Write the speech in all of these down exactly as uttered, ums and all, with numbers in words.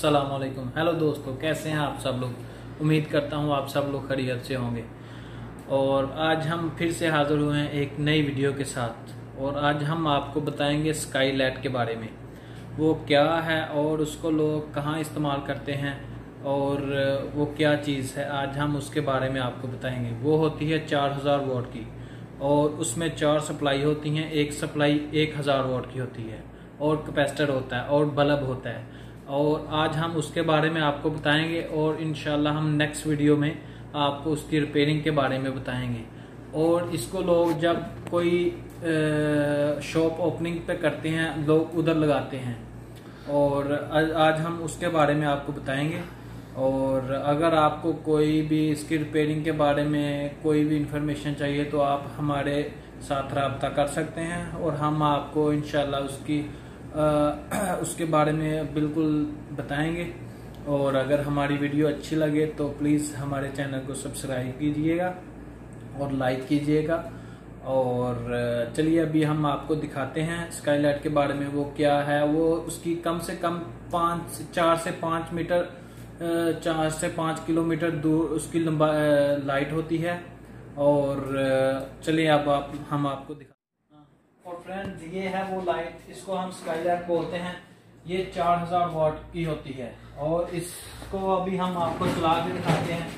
अस्सलाम वालेकुम। हेलो दोस्तों, कैसे हैं आप सब लोग। उम्मीद करता हूं आप सब लोग खैरियत से होंगे। और आज हम फिर से हाजिर हुए हैं एक नई वीडियो के साथ। और आज हम आपको बताएंगे स्काई लाइट के बारे में, वो क्या है और उसको लोग कहां इस्तेमाल करते हैं और वो क्या चीज़ है। आज हम उसके बारे में आपको बताएंगे। वो होती है चार हज़ार वोट की और उसमें चार सप्लाई होती हैं। एक सप्लाई एक हज़ार वोट की होती है और कैपेसिटर होता है और बल्ब होता है। और आज हम उसके बारे में आपको बताएंगे और इंशाल्लाह हम नेक्स्ट वीडियो में आपको उसकी रिपेयरिंग के बारे में बताएंगे। और इसको लोग जब कोई शॉप ओपनिंग पे करते हैं लोग उधर लगाते हैं और आज हम उसके बारे में आपको बताएंगे। और अगर आपको कोई भी इसकी रिपेयरिंग के बारे में कोई भी इंफॉर्मेशन चाहिए तो आप हमारे साथ रब्ता कर सकते हैं और हम आपको इंशाल्लाह उसकी आ, उसके बारे में बिल्कुल बताएंगे। और अगर हमारी वीडियो अच्छी लगे तो प्लीज़ हमारे चैनल को सब्सक्राइब कीजिएगा और लाइक कीजिएगा। और चलिए अभी हम आपको दिखाते हैं स्काईलाइट के बारे में, वो क्या है। वो उसकी कम से कम पाँच चार से पाँच मीटर चार से पाँच किलोमीटर दूर उसकी लंबा लाइट होती है। और चलिए अब आप हम आपको दिखा। और फ्रेंड्स, ये है वो लाइट, इसको हम स्काईलाइट बोलते हैं। ये चार हज़ार वाट की होती है और इसको अभी हम आपको चला के दिखाते हैं।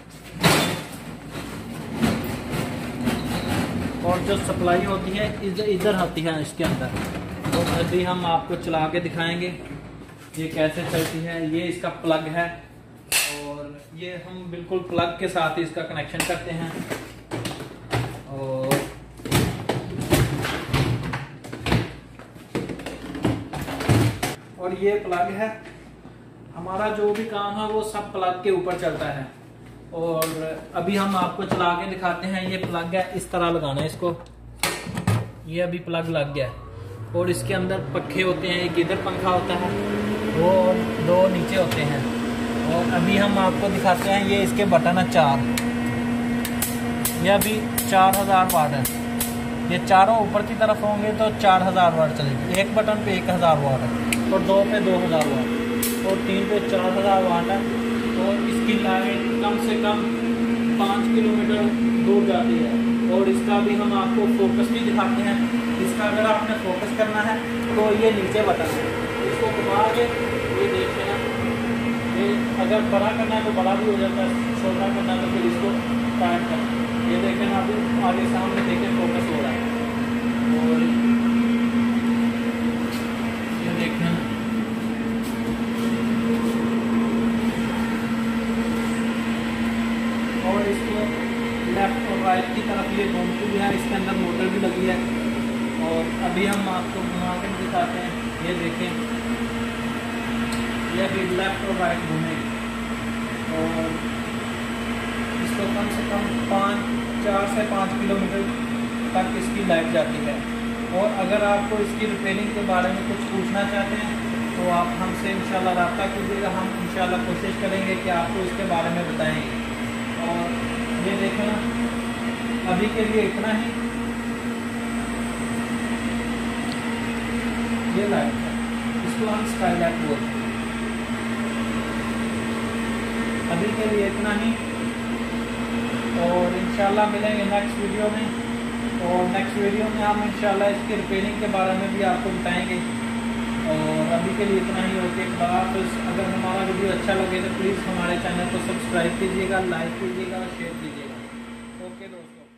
और जो सप्लाई होती है इधर इधर होती है इसके अंदर, तो अभी हम आपको चला के दिखाएंगे ये कैसे चलती है। ये इसका प्लग है और ये हम बिल्कुल प्लग के साथ ही इसका कनेक्शन करते हैं। और और ये प्लग है, हमारा जो भी काम है वो सब प्लग के ऊपर चलता है। और अभी हम आपको चला के दिखाते हैं। ये प्लग है, इस तरह लगाना है इसको। ये अभी प्लग लग गया और इसके अंदर पंखे होते हैं, एक इधर पंखा होता है, दो दो नीचे होते हैं। और अभी हम आपको दिखाते हैं, ये इसके बटन है चार। ये अभी चार हज़ार वाट है। ये चारों ऊपर की तरफ होंगे तो चार हज़ार वाट चलेगी। एक बटन पे एक हज़ार वाट है और दो पे दो हज़ार वाट और तीन पे चार हज़ार वाट है। और इसकी लाइट कम से कम पाँच किलोमीटर दूर जाती है। और इसका भी हम आपको फोकस भी दिखाते हैं। इसका अगर आपने फोकस करना है तो ये नीचे बटन है, इसको घुमा के ये देखते हैं। ये अगर बड़ा करना है तो बड़ा भी हो जाता है, छोटा करना है तो फिर इसको टाइट कर। ये देखें ना, अभी आगे सामने देखें फोकस हो रहा है। और ये देखें और इसको लेफ्ट और राइट की तरफ ये घूमती भी है। इसके अंदर मोटर भी लगी है। और अभी हम आपको घुमा के दिखाते हैं। ये देखें, ये अभी लेफ्ट और राइट घूमेगी। और इसको कम से कम पाँच चार से पाँच किलोमीटर तक इसकी लाइट जाती है। और अगर आपको इसकी रिपेयरिंग के बारे में कुछ पूछना चाहते हैं तो आप हमसे इंशाल्लाह रब्ता कीजिएगा। हम इंशाल्लाह कोशिश करेंगे कि आपको इसके बारे में बताएंगे। और ये देखना, अभी के लिए इतना ही। ये लाइट है, इसको हम स्काई लाइट बोलते हैं। अभी के लिए इतना ही और इंशाल्लाह मिलेंगे नेक्स्ट वीडियो में। और नेक्स्ट वीडियो में हम इंशाल्लाह इसकी रिपेयरिंग के बारे में भी आपको बताएंगे। और अभी के लिए इतना ही। ओके, बात अगर हमारा वीडियो अच्छा लगे तो प्लीज़ हमारे चैनल को सब्सक्राइब कीजिएगा, लाइक कीजिएगा और शेयर कीजिएगा। ओके दोस्तों।